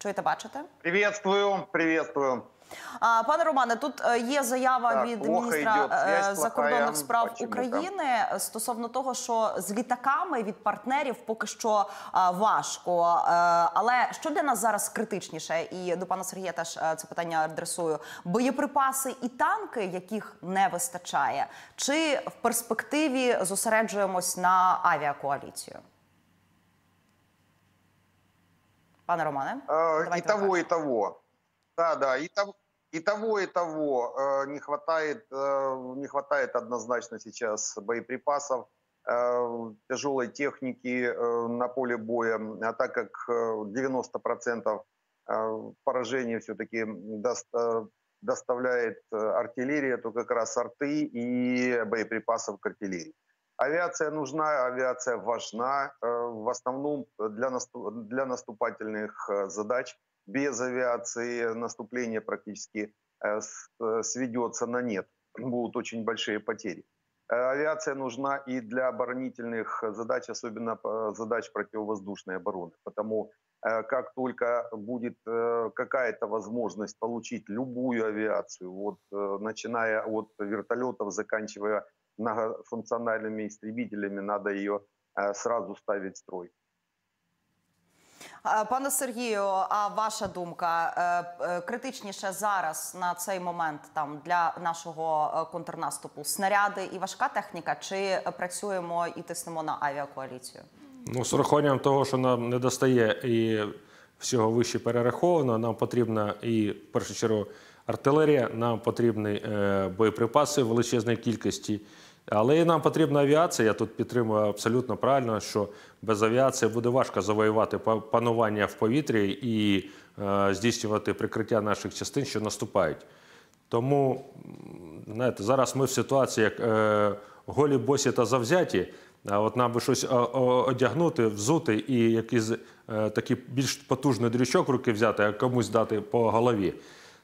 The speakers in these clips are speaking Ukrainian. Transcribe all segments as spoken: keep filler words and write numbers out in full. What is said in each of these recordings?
Чуєте, бачите? Приветствую, приветствую. А, Пане Романе, тут є заява Так, від плохо міністра йде, связь закордонних плохая. справ Почему України стосовно того, що з літаками від партнерів поки що а, важко. А, але що для нас зараз критичніше, і до пана Сергія теж а, це питання адресую, боєприпаси і танки, яких не вистачає, чи в перспективі зосереджуємось на авіакоаліцію? Пане Романе, Э, и того, и того. Да, да, и того, и того, и того. Э, не хватает, э, не хватает однозначно сейчас боеприпасов, э, тяжелой техники э, на поле боя, а так как э, девяносто процентов э, поражений все-таки даст, э, доставляет э, артиллерия, то как раз арты и боеприпасов к артиллерии. Авиация нужна, авиация важна, э, в основном для, наступ, для наступательных э, задач. Без авиации наступление практически э, с, э, сведется на нет. Будут очень большие потери. Э, авиация нужна и для оборонительных задач, особенно э, задач противовоздушной обороны. Потому э, как только будет э, какая-то возможность получить любую авиацию, вот, э, начиная от вертолетов, заканчивая многофункциональными истребителями, надо ее э, сразу ставить в строй. Пане Сергію, а ваша думка, критичніше зараз на цей момент там для нашого контрнаступу снаряди і важка техніка, чи працюємо і тиснемо на авіакоаліцію? Ну, з урахуванням того, що нам не достає і всього вище перераховано, нам потрібна і, в першу чергу, артилерія, нам потрібні боєприпаси в величезній кількості. Але і нам потрібна авіація, я тут підтримую абсолютно правильно, що без авіації буде важко завоювати панування в повітрі і е, здійснювати прикриття наших частин, що наступають. Тому, знаєте, зараз ми в ситуації, як е, голі, босі та завзяті, а от нам би щось одягнути, взути і якийсь е, такий більш потужний дрючок в руки взяти, а комусь дати по голові.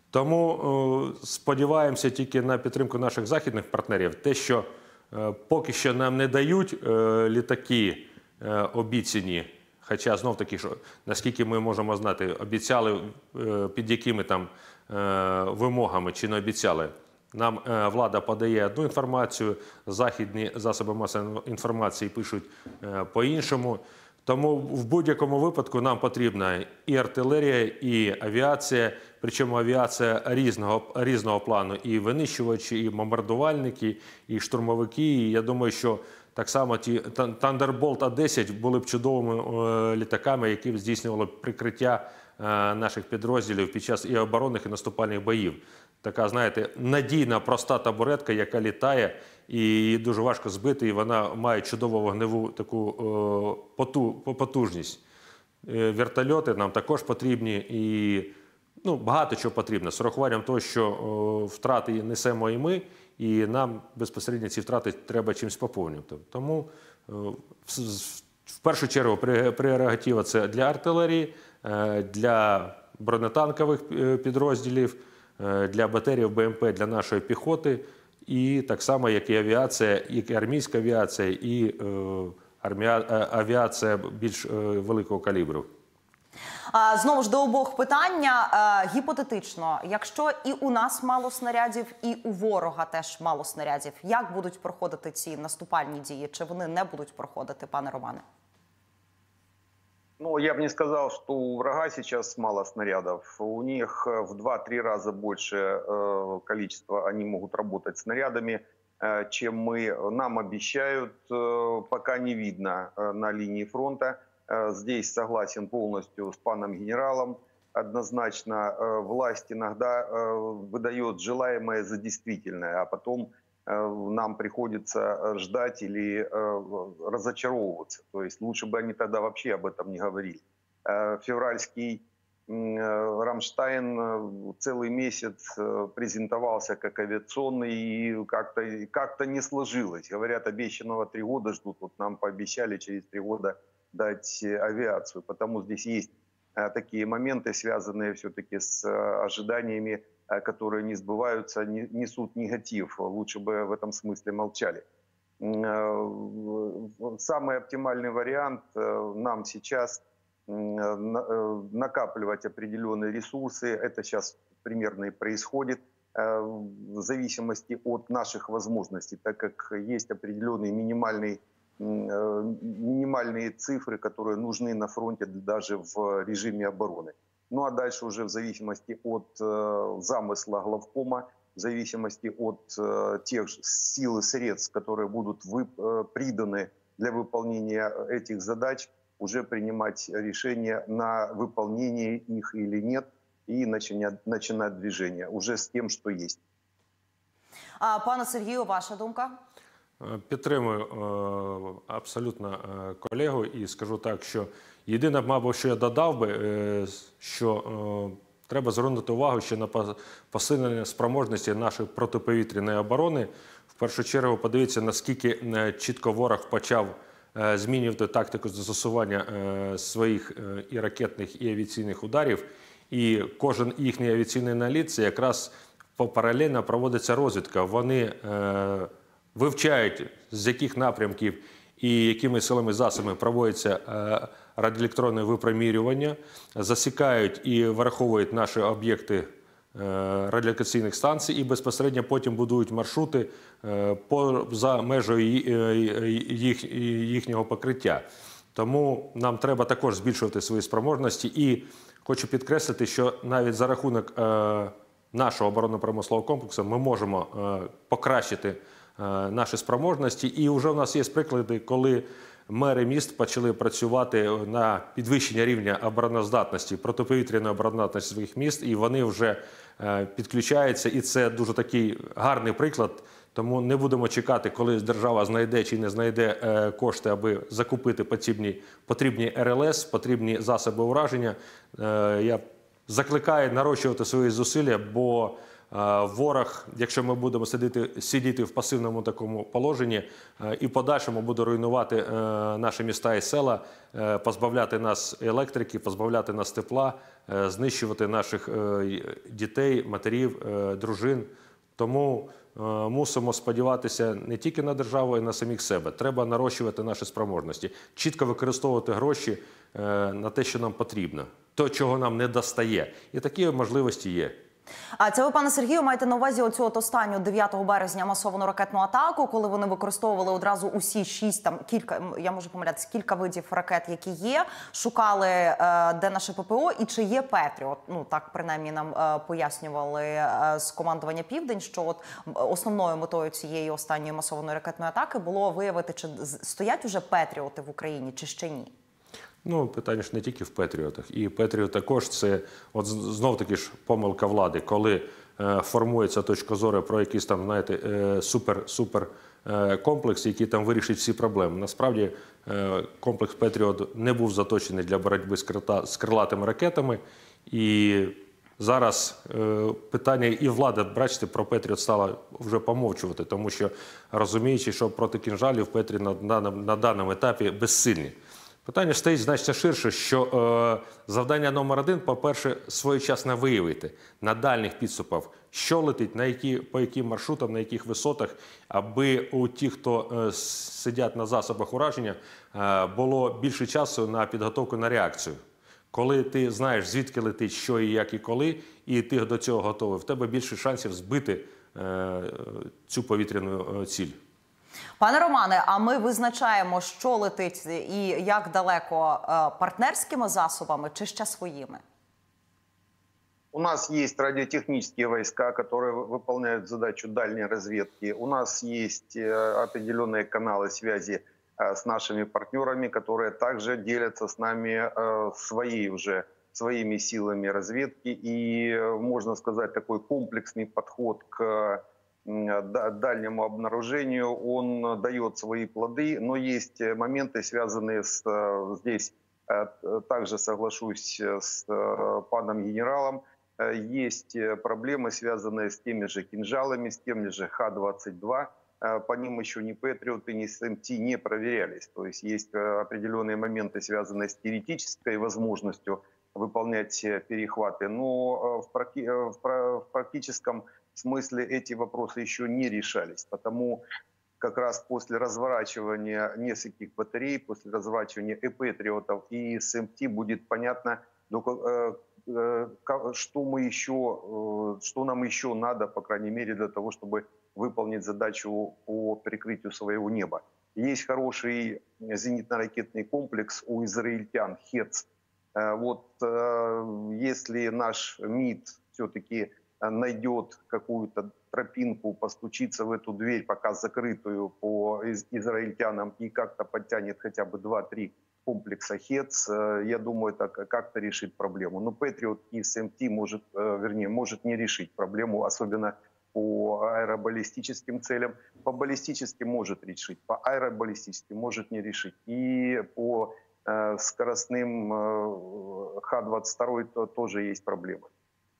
Тому е, сподіваємося тільки на підтримку наших західних партнерів. Те, що поки що нам не дають е, літаки е, обіцяні, хоча знов-таки, що, наскільки ми можемо знати, обіцяли е, під якими там е, вимогами чи не обіцяли. Нам е, влада подає одну інформацію, західні засоби масової інформації пишуть е, по-іншому. Тому в будь-якому випадку нам потрібна і артилерія, і авіація, причому авіація різного, різного плану, і винищувачі, і бомбардувальники, і штурмовики. І я думаю, що так само ті Thunderbolt А десять були б чудовими е, літаками, які б здійснювали прикриття е, наших підрозділів під час і оборонних, і наступальних боїв. Така, знаєте, надійна, проста табуретка, яка літає, і її дуже важко збити, і вона має чудову вогневу таку е, поту, потужність. Е, вертольоти нам також потрібні, і ну, багато чого потрібно. З урахуванням того, що е, втрати несемо і ми, і нам безпосередньо ці втрати треба чимось поповнювати. Тому е, в, в першу чергу прерогатива – це для артилерії, е, для бронетанкових підрозділів, для батареїв БМП, для нашої піхоти, і так само, як і авіація, як і армійська авіація, і е, армія, авіація більш е, великого калібру. Знову ж до обох питання. Гіпотетично, якщо і у нас мало снарядів, і у ворога теж мало снарядів, як будуть проходити ці наступальні дії? Чи вони не будуть проходити, пане Романе? Ну, я бы не сказал, что у врага сейчас мало снарядов. У них в два-три раза больше э, количество, они могут работать снарядами, э, чем мы. Нам обещают, э, пока не видно э, на линии фронта. Э, здесь согласен полностью с паном генералом. Однозначно, э, власть иногда э, выдает желаемое за действительное, а потом нам приходится ждать или э, разочаровываться. То есть лучше бы они тогда вообще об этом не говорили. Э, февральский э, Рамштайн целый месяц презентовался как авиационный, и как-то как-то не сложилось. Говорят, обещанного три года ждут. Вот нам пообещали через три года дать авиацию. Потому здесь есть э, такие моменты, связанные все-таки с э, ожиданиями, которые не сбываются, несут негатив. Лучше бы в этом смысле молчали. Самый оптимальный вариант нам сейчас накапливать определенные ресурсы. Это сейчас примерно и происходит в зависимости от наших возможностей, так как есть определенные минимальные, минимальные цифры, которые нужны на фронте даже в режиме обороны. Ну а дальше уже в зависимости от замысла главкома, в зависимости от тех сил и средств, которые будут приданы для выполнения этих задач, уже принимать решение на выполнение их или нет и начинать, начинать движение уже с тем, что есть. А, пане Сергію, ваша думка? Підтримую е, абсолютно е, колегу і скажу так, що єдине, мабуть, що я додав би, е, що е, треба звернути увагу ще на посилення спроможності нашої протиповітряної оборони. В першу чергу подивіться, наскільки е, чітко ворог почав е, змінювати тактику застосування е, своїх е, і ракетних, і авіаційних ударів. І кожен їхній авіаційний наліт – це якраз паралельно проводиться розвідка. Вони е, вивчають, з яких напрямків і якими силами засобами проводиться е, радіоелектронне випромірювання, засікають і враховують наші об'єкти е, радіолокаційних станцій і безпосередньо потім будують маршрути е, по, за межою їх, їхнього покриття. Тому нам треба також збільшувати свої спроможності. І хочу підкреслити, що навіть за рахунок е, нашого оборонно-промислового комплексу ми можемо е, покращити е, наші спроможності. І вже у нас є приклади, коли мери міст почали працювати на підвищення рівня обороноздатності, протиповітряної обороноздатності своїх міст, і вони вже е, підключаються. І це дуже такий гарний приклад. Тому не будемо чекати, коли держава знайде чи не знайде е, кошти, аби закупити потрібні, потрібні ер ел ес, потрібні засоби ураження. Е, я закликаю нарощувати свої зусилля, бо е, ворог, якщо ми будемо сидіти, сидіти в пасивному такому положенні, е, і в подальшому буде руйнувати е, наші міста і села, е, позбавляти нас електрики, позбавляти нас тепла, е, знищувати наших е, дітей, матерів, е, дружин. Тому е, мусимо сподіватися не тільки на державу, а й на самих себе. Треба нарощувати наші спроможності, чітко використовувати гроші е, на те, що нам потрібно, то, чого нам не достає. І такі можливості є. А це ви, пане Сергію, маєте на увазі оцю от останню дев'ятого березня масовану ракетну атаку, коли вони використовували одразу усі шість, там кілька, я можу помилятися, кілька видів ракет, які є, шукали, е, де наше Пе Пе О і чи є Петріот. Ну, так, принаймні, нам е, пояснювали е, з командування «Південь», що от основною метою цієї останньої масованої ракетної атаки було виявити, чи стоять уже Петріоти в Україні, чи ще ні. Ну, питання ж не тільки в Петріотах. І Петріот також це, от знов-таки ж, помилка влади, коли е, формується точка зору про якийсь там, знаєте, е, супер-супер е, комплекс, який там вирішить всі проблеми. Насправді, е, комплекс Петріот не був заточений для боротьби з, крита, з крилатими ракетами. І зараз е, питання і влада, бачите, про Петріот стала вже помовчувати, тому що, розуміючи, що проти кінжалів Петрі на, на, на даному етапі безсильні. Питання стоїть значно ширше, що е, завдання номер один, по-перше, своєчасно виявити на дальніх підступах, що летить, на які, по яким маршрутам, на яких висотах, аби у тих, хто е, сидять на засобах ураження, е, було більше часу на підготовку, на реакцію. Коли ти знаєш, звідки летить, що і як і коли, і ти до цього готовий, в тебе більше шансів збити е, цю повітряну е, ціль. Пане Романе, а ми визначаємо, що летить і як далеко, партнерськими засобами чи ще своїми? У нас есть радиотехнические войска, которые выполняют задачу дальней разведки. У нас есть определенные каналы связи с нашими партнерами, которые также делятся с нами своей уже, своими силами разведки. И, можно сказать, такой комплексный подход к дальнему обнаружению, он дает свои плоды, но есть моменты, связанные с, здесь также соглашусь с паном генералом, есть проблемы, связанные с теми же кинжалами, с теми же Х двадцать два, по ним еще ни Патриоты, ни Эс Эм Ти не проверялись, то есть есть определенные моменты, связанные с теоретической возможностью выполнять перехваты, но в, практи в практическом в смысле эти вопросы еще не решались. Потому как раз после разворачивания нескольких батарей, после разворачивания и Патриотов, и СМТ будет понятно, что мы еще, что нам еще надо, по крайней мере, для того, чтобы выполнить задачу по прикрытию своего неба. Есть хороший зенитно-ракетный комплекс у израильтян «Хец». Вот если наш МИД все-таки найдет какую-то тропинку, постучится в эту дверь, пока закрытую по израильтянам, и как-то подтянет хотя бы два-три комплекса «Хец», я думаю, это как-то решит проблему. Но «Патриот» и СМТ может, вернее, может не решить проблему, особенно по аэробаллистическим целям. По баллистическим может решить, по аэробаллистическим может не решить. И по э, скоростным э, Х двадцять два то, тоже есть проблемы.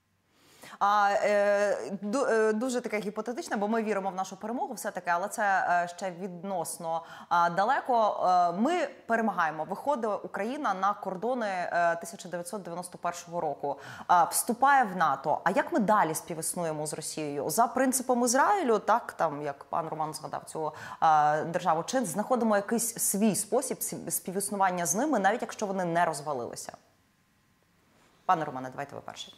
А, е, ду, е, дуже таке гіпотетичне, бо ми віримо в нашу перемогу все-таки, але це е, ще відносно е, далеко. Е, ми перемагаємо. Виходить Україна на кордони е, тисяча дев'ятсот дев'яносто першого року. Е, вступає в НАТО. А як ми далі співіснуємо з Росією? За принципом Ізраїлю, так, там, як пан Роман згадав цю е, державу, чи знаходимо якийсь свій спосіб співіснування з ними, навіть якщо вони не розвалилися? Пане Романе, давайте ви перший.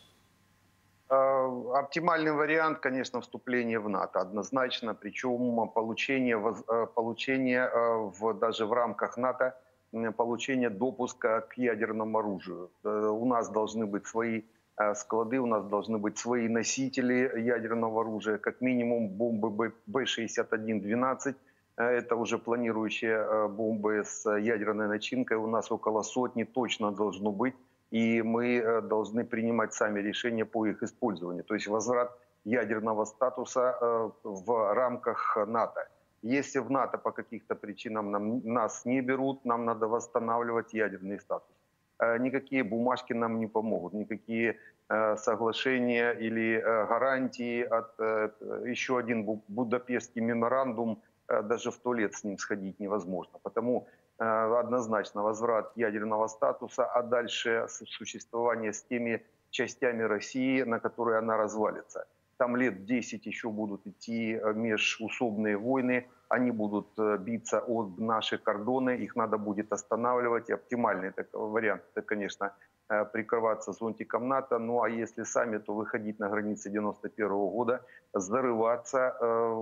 Оптимальный вариант, конечно, вступление в НАТО, однозначно, причем получение, получение в, даже в рамках НАТО, получение допуска к ядерному оружию. У нас должны быть свои склады, у нас должны быть свои носители ядерного оружия, как минимум бомбы Б шестьдесят один двенадцать, это уже планирующие бомбы с ядерной начинкой, у нас около сотни точно должно быть. И мы должны принимать сами решения по их использованию. То есть возврат ядерного статуса в рамках НАТО. Если в НАТО по каких-то причинам нам, нас не берут, нам надо восстанавливать ядерный статус. Никакие бумажки нам не помогут, никакие соглашения или гарантии от еще один Будапештский меморандум, даже в туалет с ним сходить невозможно. Потому однозначно возврат ядерного статуса, а дальше существование с теми частями России, на которые она развалится. Там лет десять еще будут идти межусобные войны, они будут биться об наши кордоны, их надо будет останавливать. И оптимальный вариант – это, конечно, прикрываться зонтиком НАТО. Ну а если сами, то выходить на границы девяносто первого года, зарываться,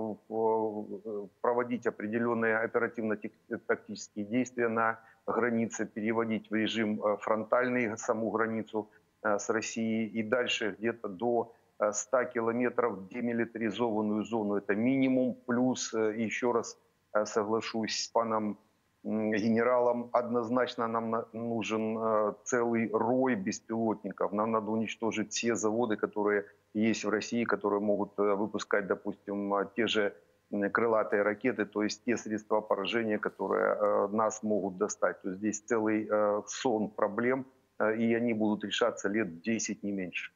проводить определенные оперативно-тактические действия на границе, переводить в режим фронтальный саму границу с Россией и дальше где-то до ста километров демилитаризованную зону. Это минимум. Плюс, еще раз соглашусь с паном генералом, однозначно нам нужен целый рой беспилотников. Нам надо уничтожить все заводы, которые есть в России, которые могут выпускать, допустим, те же крылатые ракеты, то есть те средства поражения, которые нас могут достать. То есть здесь целый сон проблем, и они будут решаться лет десять, не меньше.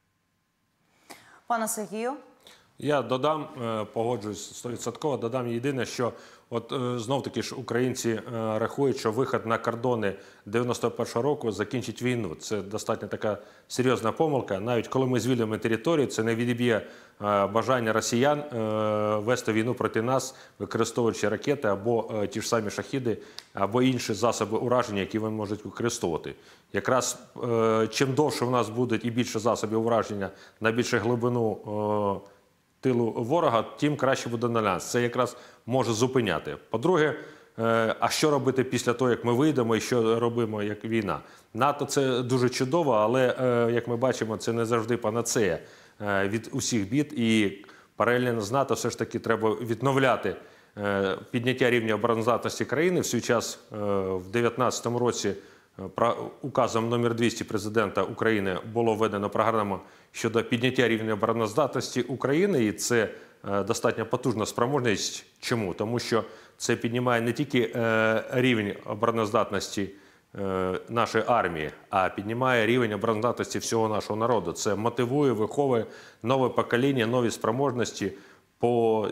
Пане Сергію? Я додам, погоджуюсь сто відсотків, додам єдине, що от знов-таки ж українці рахують, що вихід на кордони дев'яносто першого року закінчить війну. Це достатньо така серйозна помилка. Навіть коли ми звільнимо територію, це не відіб'є бажання росіян вести війну проти нас, використовуючи ракети або ті ж самі шахіди, або інші засоби ураження, які вони можуть використовувати. Якраз чим довше в нас буде і більше засобів ураження на більшу глибину тилу ворога, тим краще буде для нас. Це якраз може зупиняти. По-друге, а що робити після того, як ми вийдемо і що робимо як війна? НАТО – це дуже чудово, але, як ми бачимо, це не завжди панацея від усіх бід. І паралельно з НАТО все ж таки треба відновляти підняття рівня обороноздатності країни. В свій час, в дві тисячі дев'ятнадцятому році, указом номер двісті президента України було введено програму щодо підняття рівня обороноздатності України, і це достатньо потужна спроможність. Чому? Тому що це піднімає не тільки рівень обороноздатності нашої армії, а піднімає рівень обороноздатності всього нашого народу. Це мотивує, виховує нове покоління, нові спроможності по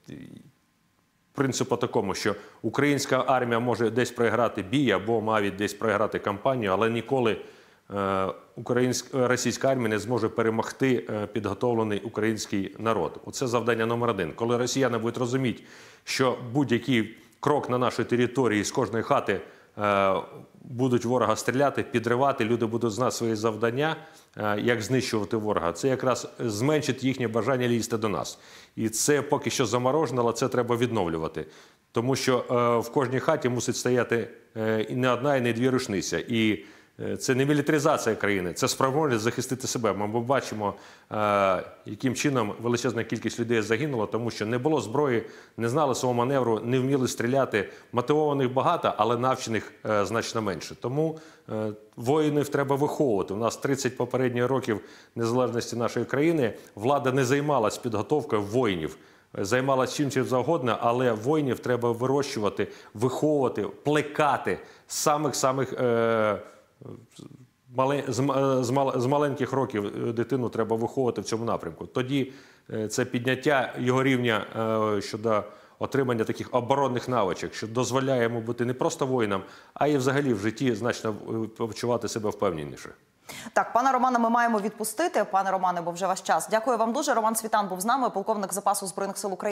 принципу такому, що українська армія може десь програти бій або навіть десь програти кампанію, але ніколи е, українська, російська армія не зможе перемогти е, підготовлений український народ. Оце завдання номер один. Коли росіяни будуть розуміти, що будь-який крок на нашій території з кожної хати е, будуть ворога стріляти, підривати, люди будуть знати свої завдання, е, як знищувати ворога. Це якраз зменшить їхнє бажання лізти до нас. І це поки що заморожено, але це треба відновлювати. Тому що е, в кожній хаті мусить стояти е, і не одна, і не дві рушниця. І е, це не мілітаризація країни, це спроможність захистити себе. Ми бачимо, е, яким чином величезна кількість людей загинула, тому що не було зброї, не знали свого маневру, не вміли стріляти. Мотивованих багато, але навчених е, значно менше. Тому е, воїнів треба виховувати. У нас тридцять попередніх років незалежності нашої країни влада не займалась підготовкою воїнів. Займалася чим чим завгодно, але воїнів треба вирощувати, виховувати, плекати з самих-самих е, мале, з, з, мал, з маленьких років дитину треба виховувати в цьому напрямку. Тоді е, це підняття його рівня е, щодо отримання таких оборонних навичок, що дозволяє йому бути не просто воїном, а й взагалі в житті значно почувати себе впевненіше. Так, пане Романе, ми маємо відпустити. Пане Романе, бо вже ваш час. Дякую вам дуже. Роман Світан був з нами, полковник запасу Збройних сил України.